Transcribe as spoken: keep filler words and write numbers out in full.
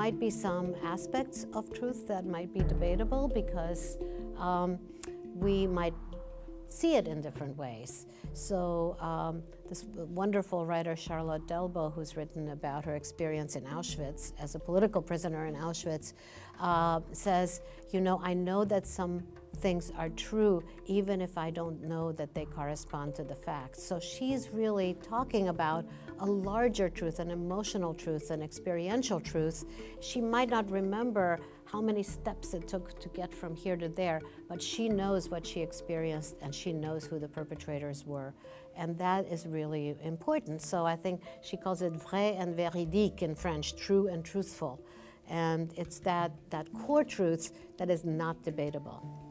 might be some aspects of truth that might be debatable because um, we might see it in different ways. So um, this wonderful writer, Charlotte Delbo, who's written about her experience in Auschwitz as a political prisoner in Auschwitz, uh, says, you know, I know that some things are true even if I don't know that they correspond to the facts. So she's really talking about a larger truth, an emotional truth, an experiential truth. She might not remember how many steps it took to get from here to there, but she knows what she experienced and she knows who the perpetrators were. And that is really important. So I think she calls it vrai and véridique in French, true and truthful. And it's that, that core truth that is not debatable.